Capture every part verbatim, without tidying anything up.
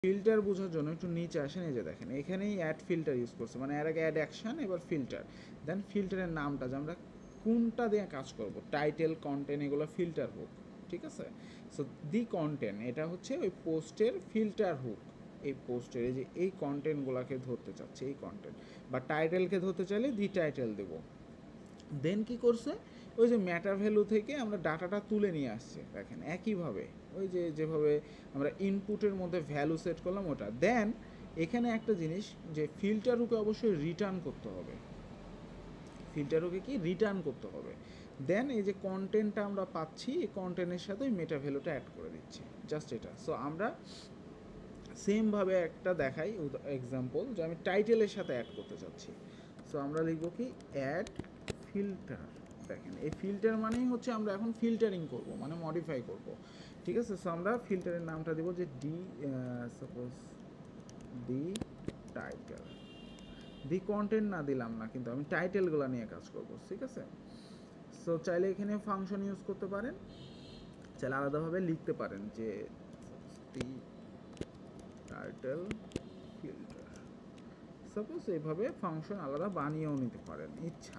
Filter বোঝার জন্য একটু নিচে আসেন, এই যে দেখেন এখানেই অ্যাড ফিল্টার ইউজ করছে, মানে এর আগে অ্যাড অ্যাকশন, এবার ফিল্টার। দেন ফিল্টারের নামটা যে আমরা কোনটা দিয়ে কাজ করব, টাইটেল, কন্টেন্ট, এগুলো ফিল্টার হুক, ঠিক আছে। সো দি কন্টেন্ট এটা হচ্ছে ওই পোস্টের ফিল্টার হুক। এই পোস্টের এই যে এই কন্টেন্টগুলোকে ধরতে চাচ্ছে, এই কন্টেন্ট বা টাইটেলকে ধরতে চাইলে দি টাইটেল দেবো। দেন কি করছে, ওই যে ম্যাটার ভ্যালু থেকে আমরা ডাটাটা তুলে নিয়ে আসছে, দেখেন একইভাবে ওই যে যেভাবে আমরা ইনপুটের মধ্যে ভ্যালু সেট করলাম ওটা। দেন এখানে একটা জিনিস যে ফিল্টার হুকে অবশ্যই রিটার্ন করতে হবে, ফিল্টার হুকে কি রিটার্ন করতে হবে। দেন এই যে কন্টেন্টটা আমরা পাচ্ছি, এই কন্টেন্টের সাথে ওই মেটা ভ্যালুটা অ্যাড করে দিচ্ছি, জাস্ট এটা। সো আমরা সেমভাবে একটা দেখাই এক্সাম্পল, যে আমি টাইটেলের সাথে অ্যাড করতে চাচ্ছি। সো আমরা লিখব কি অ্যাড ফিল্টার। দেখেন এই ফিল্টার মানেই হচ্ছে আমরা এখন ফিল্টারিং করব, মানে মডিফাই করব, ঠিক আছে। সো আমরা ফিল্টারের নামটা দেবো যে ডি suppose the title, the content না দিলাম না, কিন্তু আমি টাইটেলগুলো নিয়ে কাজ করব, ঠিক আছে। সো চাইলে এখানে ফাংশন ইউজ করতে পারেন, চাইলে আলাদাভাবে লিখতে পারেন যে দি টাইটেল ফিল্টার, সাপোজ এইভাবে ফাংশন আলাদা বানিয়েও নিতে পারেন ইচ্ছা।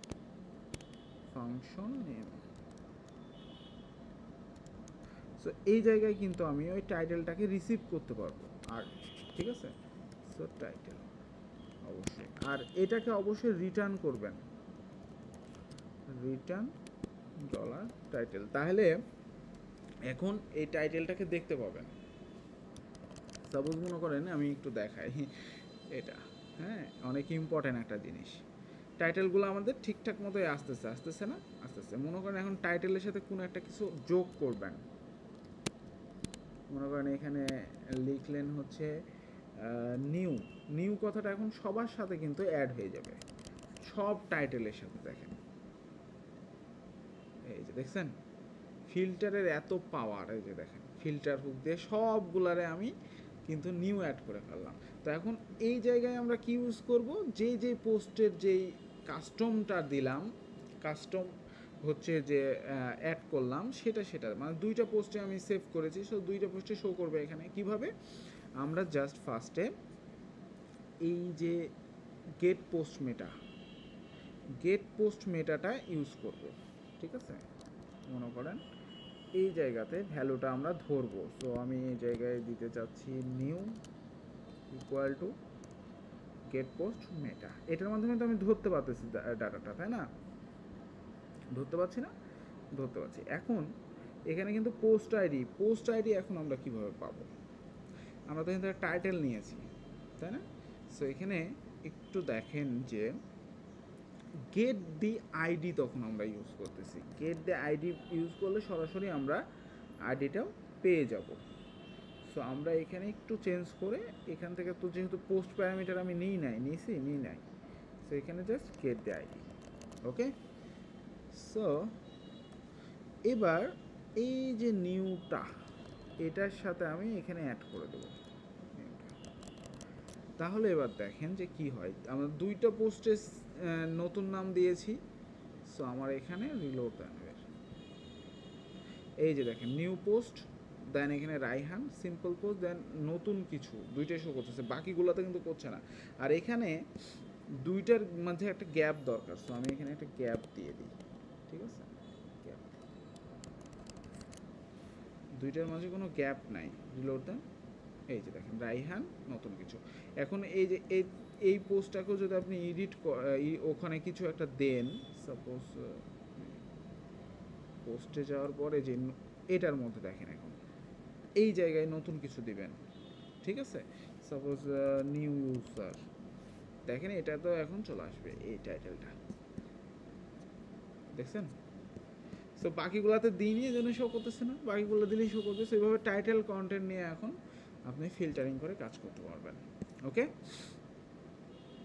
Function name. সো এই জায়গায় কিন্তু আমি ওই টাইটেলটাকে রিসিভ করতে পারবো, আর ঠিক আছে। সো টাইটেল অবশ্যই, আর এটাকে অবশ্যই রিটার্ন করবেন, রিটার্ন ডলার টাইটেল। তাহলে এখন এই টাইটেলটাকে দেখতে পাবেন। সাপোজ মনে করেন আমি একটু দেখাই এটা, হ্যাঁ অনেক ইম্পর্ট্যান্ট একটা জিনিস। টাইটেলগুলো আমাদের ঠিকঠাক মতোই আসতেছে, আসতেছে না, আসতেছে। মনে করেন এখন টাইটেলের সাথে কোনো একটা কিছু যোগ করবেন, মনে করেন এখানে লিখলেন হচ্ছে নিউ, নিউ কথাটা এখন সবার সাথে কিন্তু অ্যাড হয়ে যাবে, সব টাইটেলের সাথে। দেখেন এই যে দেখছেন ফিল্টারের এত পাওয়ার, এই যে দেখেন ফিল্টার হুক দিয়ে সবগুলারে আমি কিন্তু নিউ অ্যাড করে ফেললাম। তো এখন এই জায়গায় আমরা কি ইউজ করব, যে যে পোস্টের যেই কাস্টমটা দিলাম, কাস্টম হচ্ছে যে অ্যাড করলাম সেটা সেটা মানে দুইটা পোস্টে আমি সেভ করেছি, সো দুইটা পোস্টে শো করবে এখানে। কিভাবে, আমরা জাস্ট ফার্স্টে এই যে get post meta, get post মেটাটা ইউজ করব, ঠিক আছে। মনে করেন এই জায়গাতে ভ্যালুটা আমরা ধরবো, সো আমি এই জায়গায় দিতে চাচ্ছি new equal to get post meta. এটার মাধ্যমে তো আমি ধরতে পারতেছি ডাটাটা, তাই না, ধরতে পারছি না, ধরতে পারছি। এখন এখানে কিন্তু পোস্ট আইডি, পোস্ট আইডি এখন আমরা কিভাবে পাবো, আমরা তো কিন্তু টাইটেল নিয়েছি, তাই না। সো এখানে একটু দেখেন যে গেট দি আইডি তখন আমরা ইউজ করতেছি, গেট দি আইডি ইউজ করলে সরাসরি আমরা আইডিটাও পেয়ে যাব। সো আমরা এখানে একটু চেঞ্জ করে, এখান থেকে তো যেহেতু পোস্ট প্যারামিটার আমি নিই নাই, নিয়েছি নিই নাই, সো এখানে just get the ID, okay. So এবার এই যে নিউটা, এটার সাথে আমি এখানে অ্যাড করে দেবো নিউটা। তাহলে এবার দেখেন যে কি হয়, আমরা দুইটা পোস্টে নতুন নাম দিয়েছি। সো আমার এখানে রিলোড দেন, এই যে দেখেন নিউ পোস্ট, দেন এখানে রাইহান সিম্পল পোস্ট, দেন নতুন কিছু, দুইটাই শো করতেছে, বাকিগুলোতে কিন্তু করছে না। আর এখানে দুইটার মাঝে একটা গ্যাপ দরকার, সো আমি এখানে একটা গ্যাপ দিয়ে দিই, ঠিক আছে। গ্যাপ, দুইটার মাঝে কোনো গ্যাপ নাই, রিলোড দেন, এই যে দেখেন রাইহান নতুন কিছু। এখন এই যে এই এই পোস্টটাকেও যদি আপনি এডিট ওখানে কিছু একটা দেন, সাপোজ পোস্টে যাওয়ার পরে যে এটার মধ্যে দেখেন এখন এই জায়গায় নতুন কিছু দিবেন, ঠিক আছে। সাপোজ নিউ ইউজার, দেখেন এটা তো এখন চলে আসবে এই টাইটেলটা, দেখছেন। সো বাকিগুলোতে দিনই এই জন্য শো করতেছে না, বাকিগুলো দিলেই শো করতেছে। এইভাবে টাইটেল কন্টেন্ট নিয়ে এখন আপনি ফিল্টারিং করে কাজ করতে পারবেন, ওকে।